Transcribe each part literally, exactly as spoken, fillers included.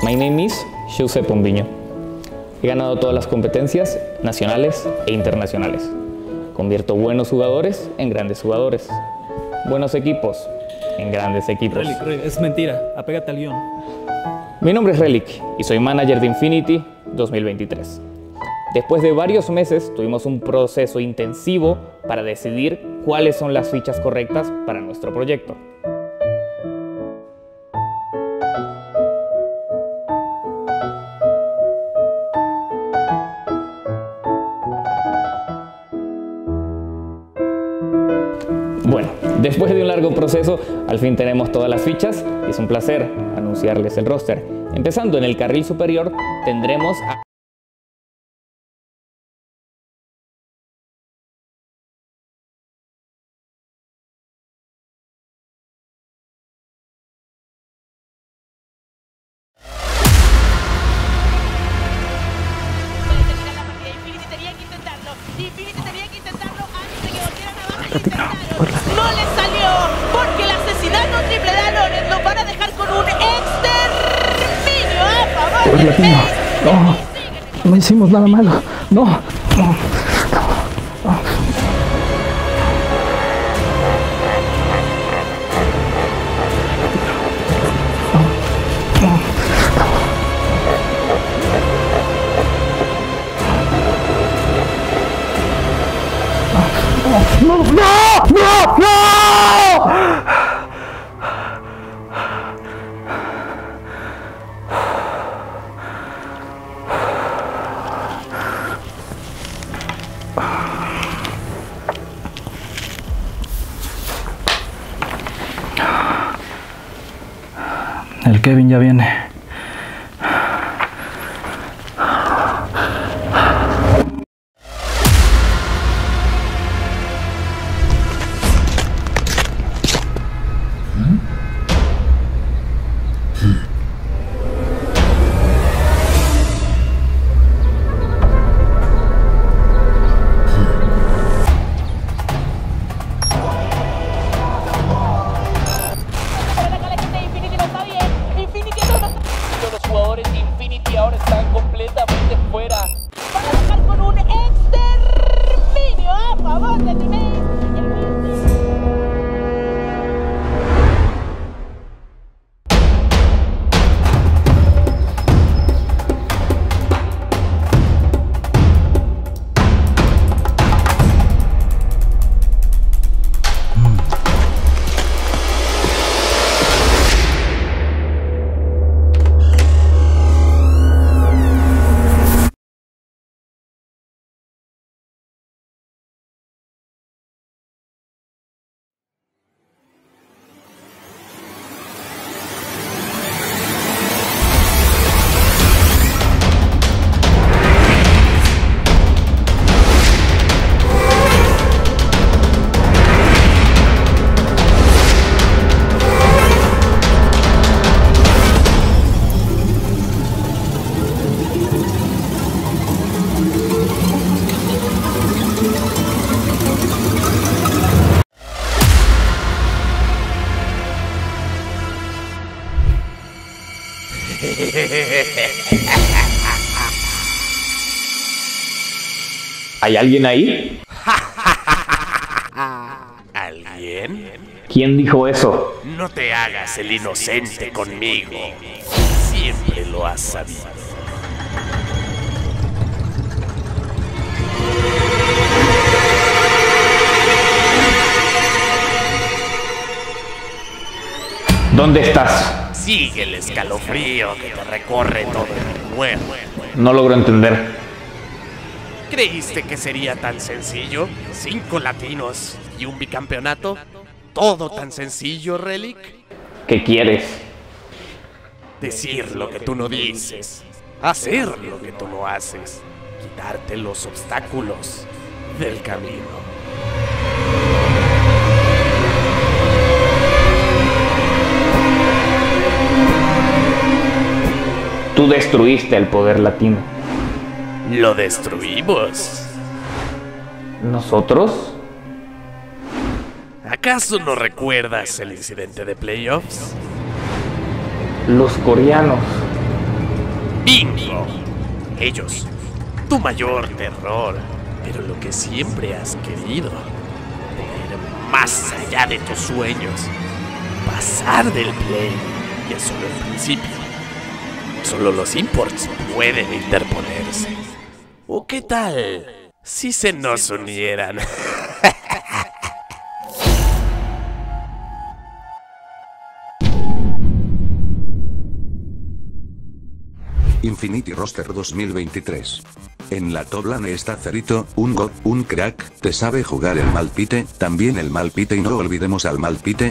My name is José Pombiño. He ganado todas las competencias nacionales e internacionales. Convierto buenos jugadores en grandes jugadores. Buenos equipos en grandes equipos. Relic, Relic, es mentira. Apégate al guión. Mi nombre es Relic y soy manager de Infinity dos mil veintitrés. Después de varios meses tuvimos un proceso intensivo para decidir cuáles son las fichas correctas para nuestro proyecto. Bueno, después de un largo proceso, al fin tenemos todas las fichas y es un placer anunciarles el roster. Empezando en el carril superior, tendremos a... No le salió, porque el asesinato triple de Alones lo van a dejar con un exterminio a favor de Latino. No, no hicimos nada malo. No, no, no. ¡No, no, no, no! El Kevin ya viene. Infinity ahora están completamente fuera. Van a dejar con un exterminio a favor de Team ¿Hay alguien ahí? ¿Alguien? ¿Quién dijo eso? No te hagas el inocente conmigo. Siempre lo has sabido. ¿Dónde estás? Sigue el escalofrío que te recorre todo el cuerpo. No logro entender. ¿Creíste que sería tan sencillo? ¿Cinco latinos y un bicampeonato? ¿Todo tan sencillo, Relic? ¿Qué quieres? Decir lo que tú no dices. Hacer lo que tú no haces. Quitarte los obstáculos del camino. Tú destruiste el poder latino. Lo destruimos. ¿Nosotros? ¿Acaso no recuerdas el incidente de playoffs? Los coreanos. ¡Bingo! Ellos, tu mayor terror, pero lo que siempre has querido, ver más allá de tus sueños, pasar del play, y es solo el principio. Solo los imports pueden interponerse. ¿O qué tal si se nos unieran? Infinity Roster dos mil veintitrés. En la top lane está Cerito, un god, un crack, te sabe jugar el Malpite, también el Malpite y no olvidemos al Malpite.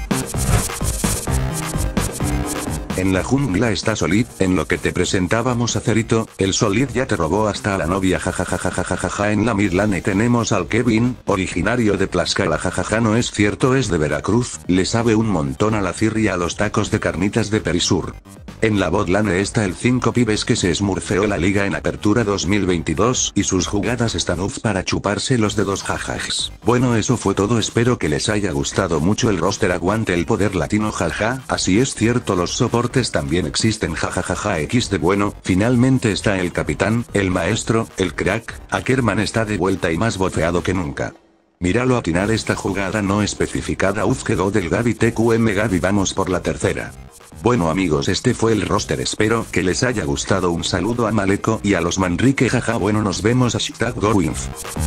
En la jungla está Solid, en lo que te presentábamos a Cerito, el Solid ya te robó hasta a la novia jajajajajajaja. En la mid lane tenemos al Kevin, originario de Tlaxcala jajaja, no es cierto, es de Veracruz, le sabe un montón a la cirri y a los tacos de carnitas de Perisur. En la bot lane está el cinco pibes que se esmurfeó la liga en apertura dos mil veintidós y sus jugadas están uff para chuparse los dedos jajajas. Bueno, eso fue todo, espero que les haya gustado mucho el roster, aguante el poder latino jaja, así es cierto, los soportes también existen jajajaja equis de bueno, finalmente está el capitán, el maestro, el crack, Ackerman está de vuelta y más bofeado que nunca. Míralo atinar esta jugada no especificada, uff que god el Gaby T Q M Gaby, vamos por la tercera. Bueno amigos, este fue el roster, espero que les haya gustado, un saludo a Maleco y a los Manrique jaja, bueno nos vemos, hashtag GoWinf.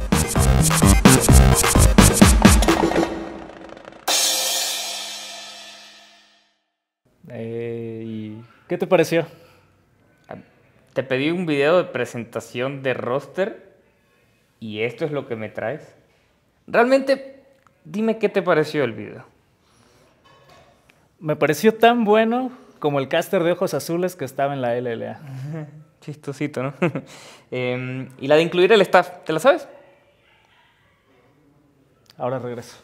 Eh, ¿y qué te pareció? Te pedí un video de presentación de roster y esto es lo que me traes. Realmente, dime qué te pareció el video. Me pareció tan bueno como el caster de ojos azules que estaba en la L L A. Chistosito, ¿no? eh, y la de incluir el staff, ¿te la sabes? Ahora regreso.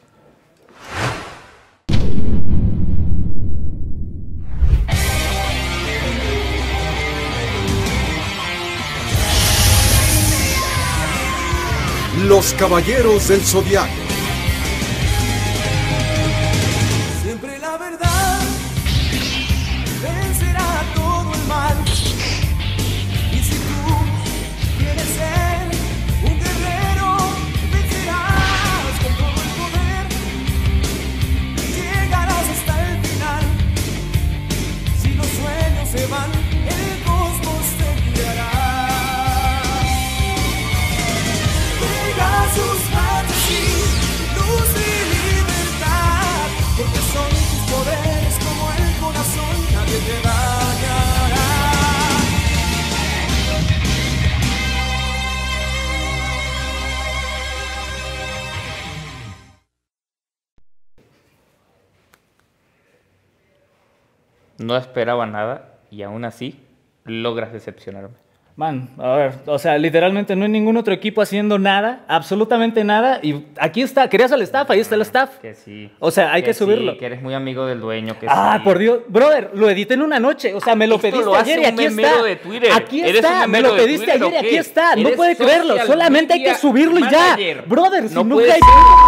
Los Caballeros del Zodiaco. Siempre la verdad vencerá todo el mal. Y si tú quieres ser un guerrero, vencerás con todo el poder y llegarás hasta el final. Si los sueños se van, el cosmos te guiará. Sus fantasías, luz y libertad, porque son tus poderes como el corazón, nadie te dañará. No esperaba nada y aún así logras decepcionarme. Man, a ver, o sea, literalmente no hay ningún otro equipo haciendo nada, absolutamente nada, y aquí está, querías al staff, ahí está el staff. Que sí. O sea, hay que, que subirlo. Sí, que eres muy amigo del dueño, que Ah, sí. por Dios, brother, lo edité en una noche, o sea, me lo Esto pediste lo hace ayer y un aquí memero está. de Twitter. Aquí ¿Eres está, un me memero lo de pediste Twitter ayer y o aquí qué? está, no Eres puede creerlo, social solamente hay que media subirlo y ya. manager. Brother, si No nunca puede hay...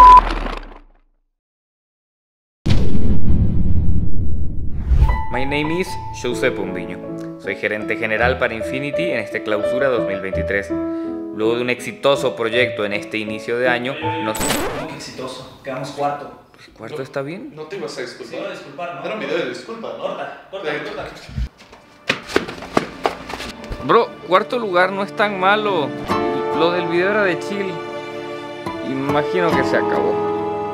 My name is Josep Umbiño. Soy gerente general para Infinity en este clausura dos mil veintitrés. Luego de un exitoso proyecto en este inicio de año, nos... ¿Cómo que exitoso? Quedamos cuarto. ¿Cuarto está bien? No te ibas a disculpar. Sí, a disculpar, ¿no? Era un video de disculpa, ¿no? Corta, corta, De- corta. Bro, cuarto lugar no es tan malo. Lo del video era de chill. Imagino que se acabó.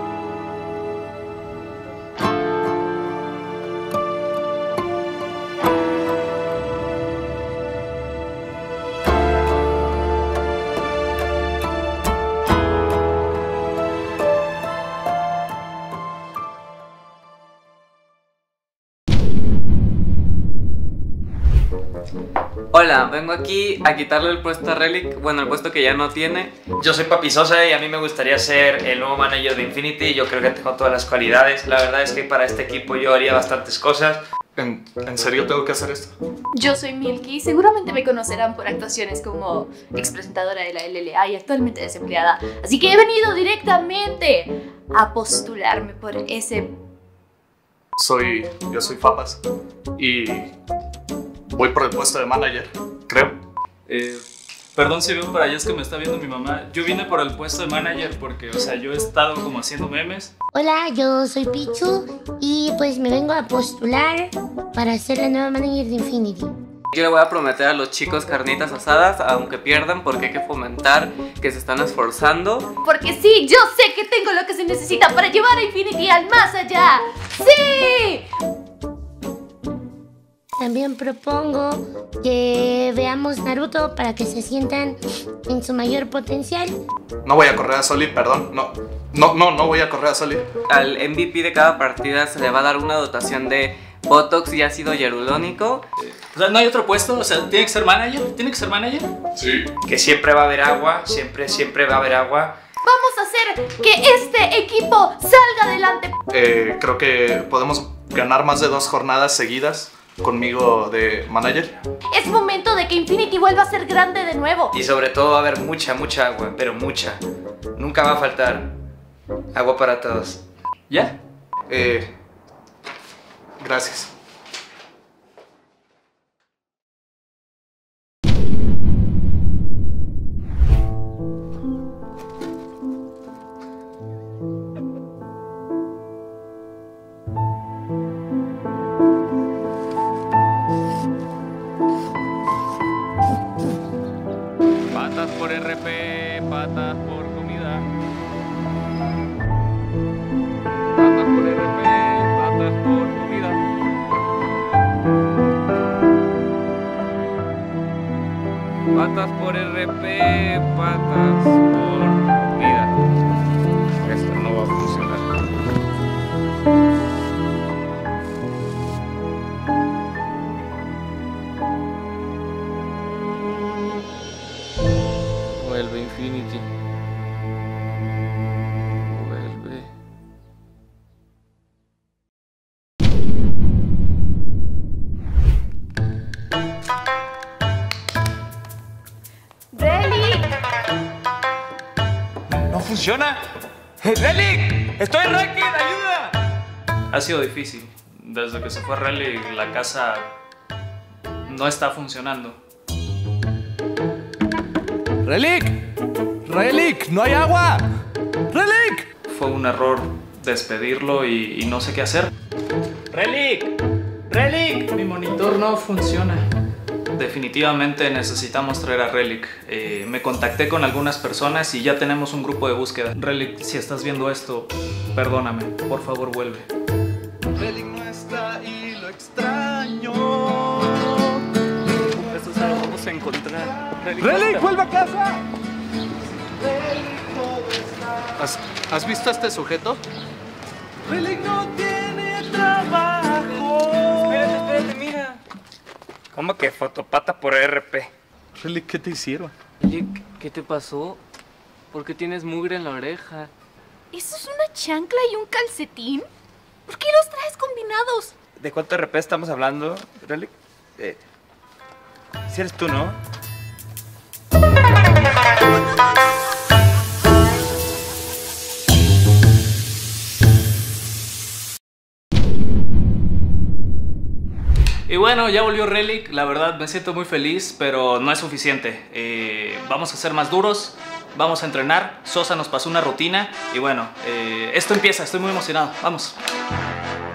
Hola, vengo aquí a quitarle el puesto a Relic, bueno, el puesto que ya no tiene. Yo soy Papi Sosa y a mí me gustaría ser el nuevo manager de Infinity. Yo creo que tengo todas las cualidades. La verdad es que para este equipo yo haría bastantes cosas. ¿En, ¿En serio tengo que hacer esto? Yo soy Milky, seguramente me conocerán por actuaciones como expresentadora de la L L A y actualmente desempleada. Así que he venido directamente a postularme por ese... Soy... yo soy Papas. Y... Voy por el puesto de manager, creo. Eh, perdón si veo para allá, es que me está viendo mi mamá. Yo vine por el puesto de manager porque, o sea, yo he estado como haciendo memes. Hola, yo soy Pichu y pues me vengo a postular para ser la nueva manager de Infinity. Yo le voy a prometer a los chicos carnitas asadas, aunque pierdan, porque hay que fomentar que se están esforzando. Porque sí, yo sé que tengo lo que se necesita para llevar a Infinity al más allá. ¡Sí! También propongo que veamos Naruto para que se sientan en su mayor potencial. No voy a correr a Solid, perdón. No, no, no, no voy a correr a Solid. Al M V P de cada partida se le va a dar una dotación de Botox y ácido hialurónico. O sea, ¿no hay otro puesto? O sea, ¿tiene que ser manager? ¿Tiene que ser manager? Sí. Que siempre va a haber agua, siempre, siempre va a haber agua. Vamos a hacer que este equipo salga adelante. Eh, creo que podemos ganar más de dos jornadas seguidas conmigo de manager. Es momento de que Infinity vuelva a ser grande de nuevo. Y sobre todo va a haber mucha, mucha agua, pero mucha. Nunca va a faltar agua para todos. ¿Ya? Eh, gracias. Patas por R P, patas por comida. Patas por R P, patas por comida. Patas por R P, patas por comida. Esto no va a funcionar. Vuelve Infinity. Vuelve. ¡Relic! ¡No funciona! ¡Relic! ¡Estoy Ranked! ¡Ayuda! Ha sido difícil. Desde que se fue Relic, la casa no está funcionando. ¡Relic! ¡Relic! ¡No hay agua! ¡Relic! Fue un error despedirlo y, y no sé qué hacer. ¡Relic! ¡Relic! Mi monitor no funciona. Definitivamente necesitamos traer a Relic. Eh, me contacté con algunas personas y ya tenemos un grupo de búsqueda. Relic, si estás viendo esto, perdóname. Por favor, vuelve. Relic no está y lo extraño. Esto se lo vamos a encontrar. ¡Relic, ¡Relic vuelve a casa! ¿Has, ¿Has visto a este sujeto? Relic no tiene trabajo. Espérate, espérate, mira. ¿Cómo que fotopata por R P? Relic, ¿qué te hicieron? Relic, ¿qué te pasó? ¿Por qué tienes mugre en la oreja? ¿Eso es una chancla y un calcetín? ¿Por qué los traes combinados? ¿De cuánto R P estamos hablando, Relic? Eh, si eres tú, ¿no? Y bueno, ya volvió Relic, la verdad me siento muy feliz, pero no es suficiente. Eh, vamos a ser más duros, vamos a entrenar, Sosa nos pasó una rutina y bueno, eh, esto empieza, estoy muy emocionado, vamos.